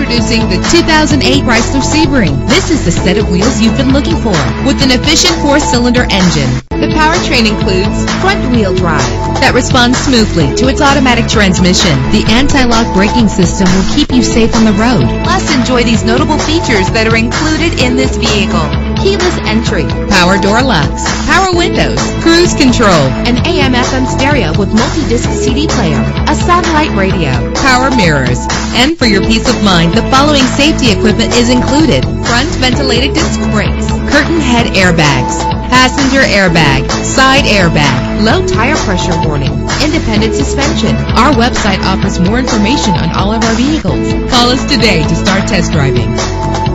Introducing the 2008 Chrysler Sebring. This is the set of wheels you've been looking for, with an efficient 4-cylinder engine. The powertrain includes front-wheel drive that responds smoothly to its automatic transmission. The anti-lock braking system will keep you safe on the road. Plus, enjoy these notable features that are included in this vehicle: keyless entry, power door locks, power windows, cruise control, an AM/FM stereo with multi-disc CD player, a satellite radio, power mirrors. And for your peace of mind, the following safety equipment is included: front ventilated disc brakes, curtain head airbags, passenger airbag, side airbag, low tire pressure warning, independent suspension. Our website offers more information on all of our vehicles. Call us today to start test driving.